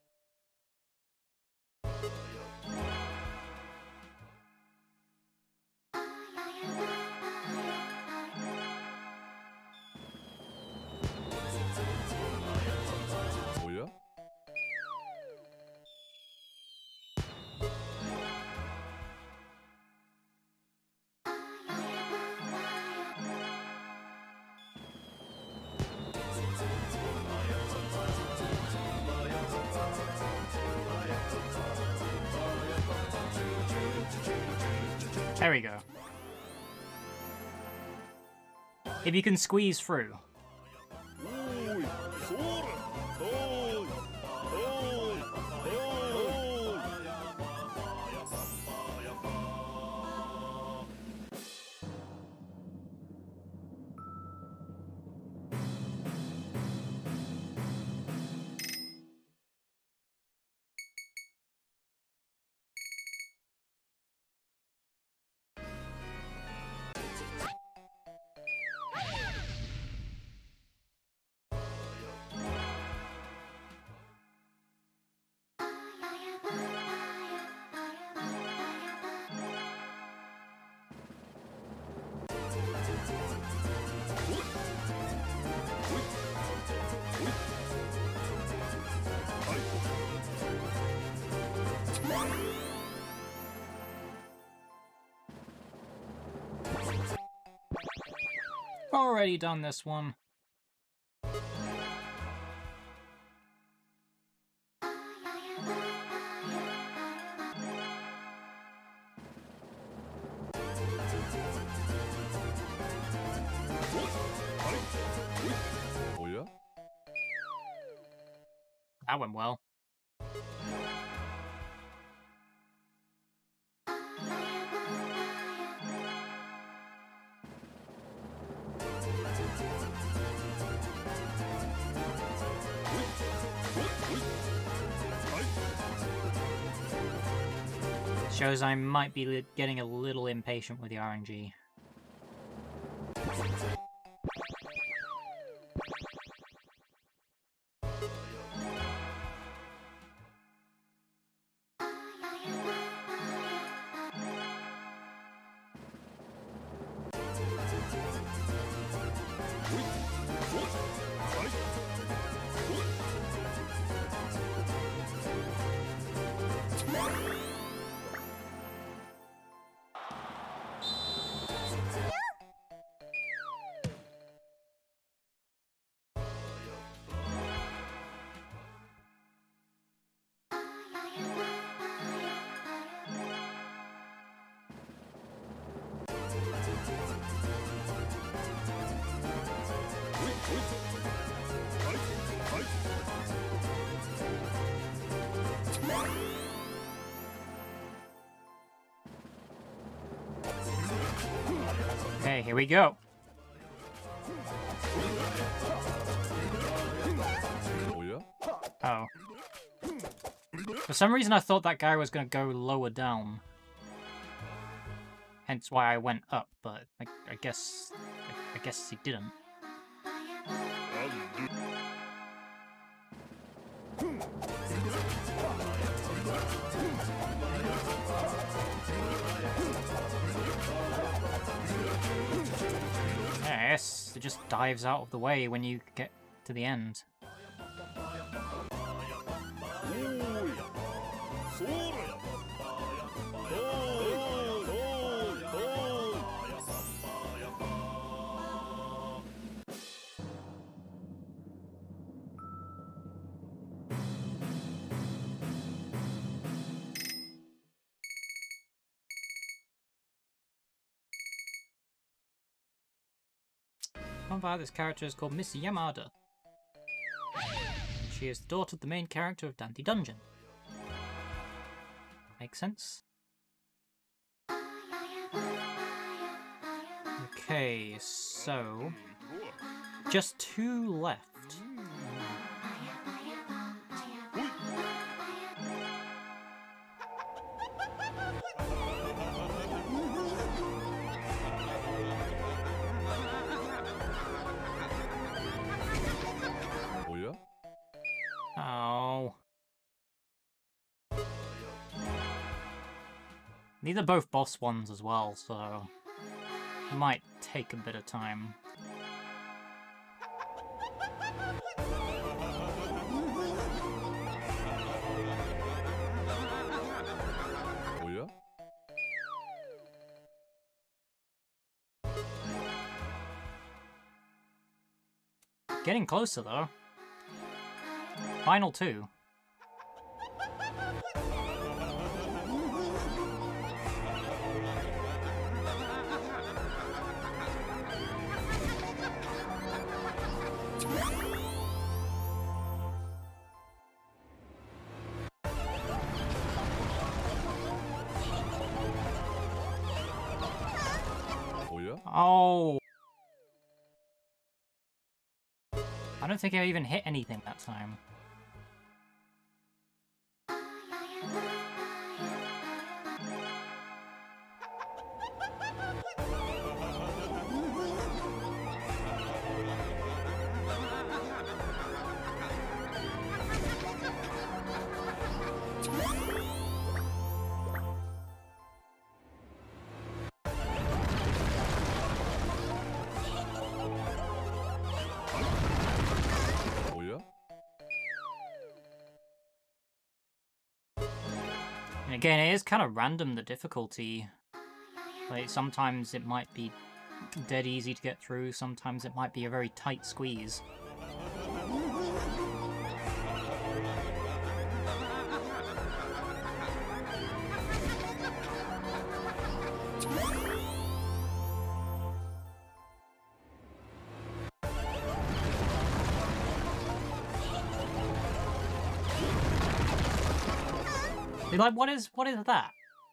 C: Oh yeah?
A: There we go. If you can squeeze through. already done this one.
C: Oh yeah?
A: That went well. Shows I might be getting a little impatient with the RNG. Okay, here we go.
C: Oh yeah?
A: Oh. For some reason I thought that guy was going to go lower down. Hence why I went up, but I guess he didn't. Yes, it just dives out of the way when you get to the end. Fun fact, this character is called Miss Yamada. She is the daughter of the main character of Dante Dungeon. Makes sense? Okay, so... just 2 left.
C: Oh yeah?
A: Oh. These are both boss ones as well, so it might take a bit of time.
C: Oh yeah?
A: Getting closer though. Final 2.
C: Oh yeah?
A: Oh! I don't think I even hit anything that time.
C: Oh yeah?
A: And again, it is kind of random, the difficulty. Like, sometimes it might be dead easy to get through. Sometimes it might be a very tight squeeze. You're like, what is that?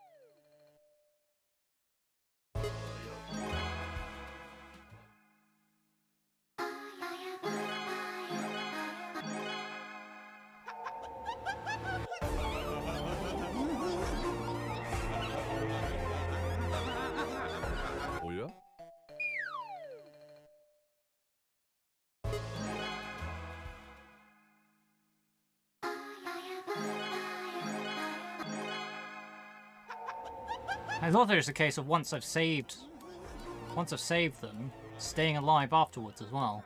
C: Oh yeah?
A: I thought there's a case of once I've saved them, staying alive afterwards as well.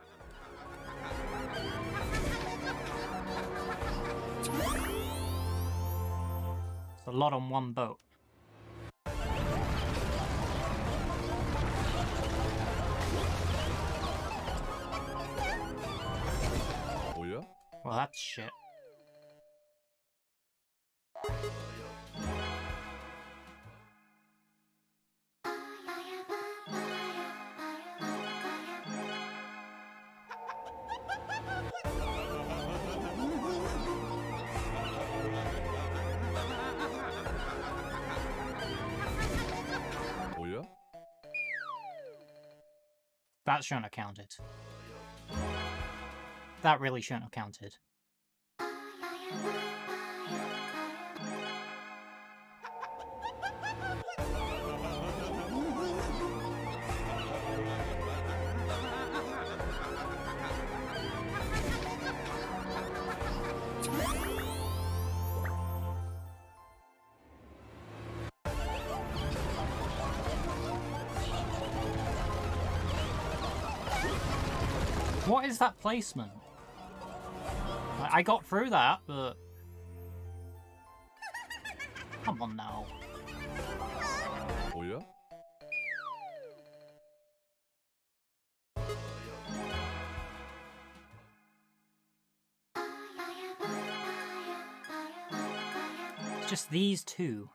A: It's a lot on one boat.
C: Oh yeah?
A: Well, that's shit.
C: Oh yeah?
A: That shouldn't have counted. That really shouldn't have counted. What is that placement? I got through that, but... Come on now.
C: Oh yeah?
A: It's just these two.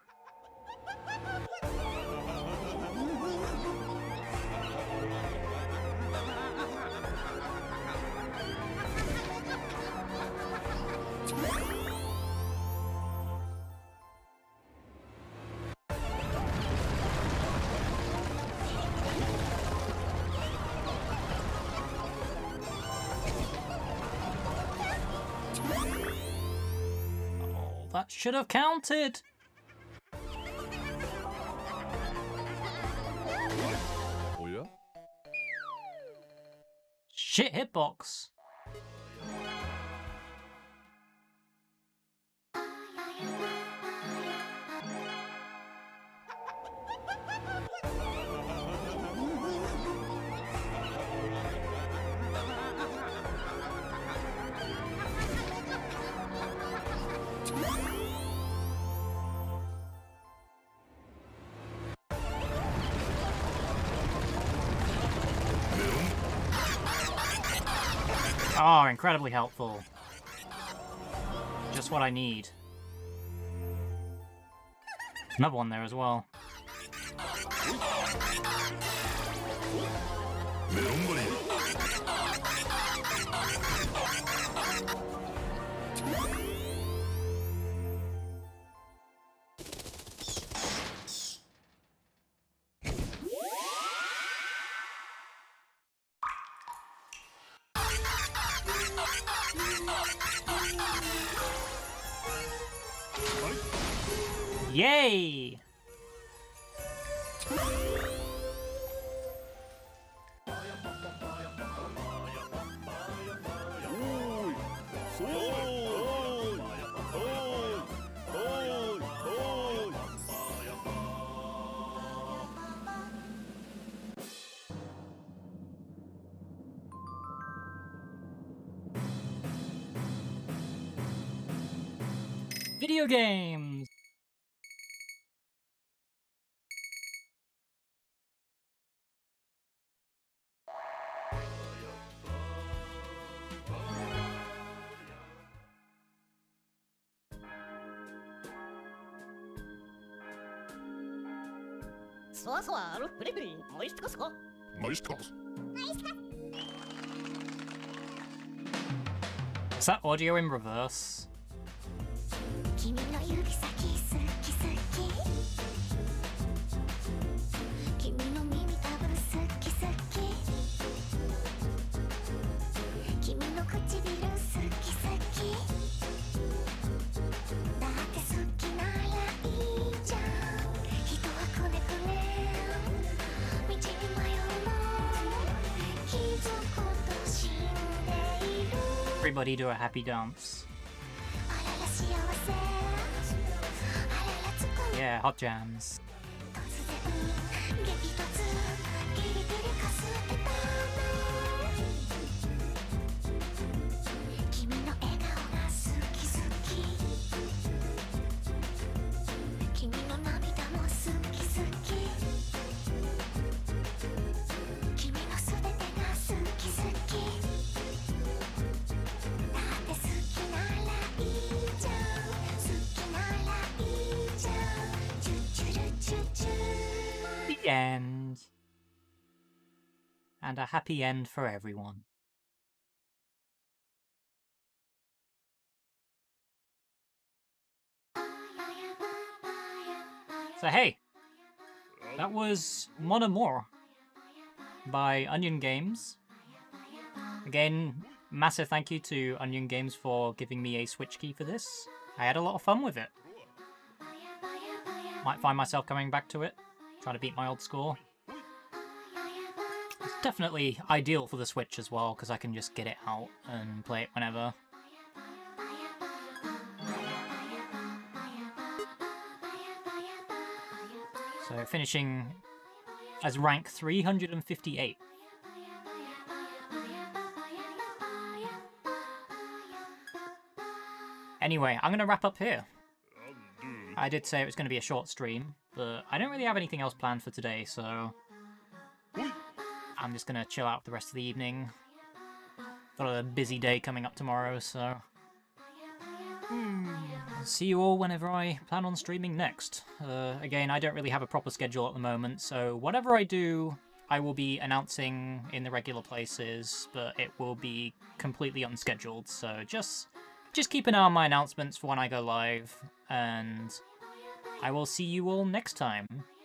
A: That should have counted!
C: Oh yeah?
A: Shit hitbox! Oh, incredibly helpful. Just what I need. Another one there as well. Yay! Video games!
E: そわそわるプリプリもいしつこすこ
C: Maestros.
A: Is that audio in reverse?
E: 君の指先好き好き君の耳たぶ好き好き君の唇好き好きだって好きならいいじゃん人はくねくね道に迷うの気づくと死んでいる
A: Everybody do a happy dance.
E: あらら幸せあららつく
A: Yeah, hot jams.
E: 突然激突ギリギリかすってたの君の笑顔が好き好き君の涙も好き好き君のすべてが好き好きだって好きならいいじゃん好きならいいじゃんチュチュルチュチュ
A: The end. And a happy end for everyone. So hey, that was Mon Amour by Onion Games. Again, massive thank you to Onion Games for giving me a Switch key for this. I had a lot of fun with it. Might find myself coming back to it, trying to beat my old score. It's definitely ideal for the Switch as well, because I can just get it out and play it whenever. So finishing as rank 358. Anyway, I'm going to wrap up here. I did say it was going to be a short stream, but I don't really have anything else planned for today, so I'm just going to chill out the rest of the evening. Got a busy day coming up tomorrow, so I'll see you all whenever I plan on streaming next. Again, I don't really have a proper schedule at the moment, so whatever I do, I will be announcing in the regular places, but it will be completely unscheduled, so just keep an eye on my announcements for when I go live, and I will see you all next time.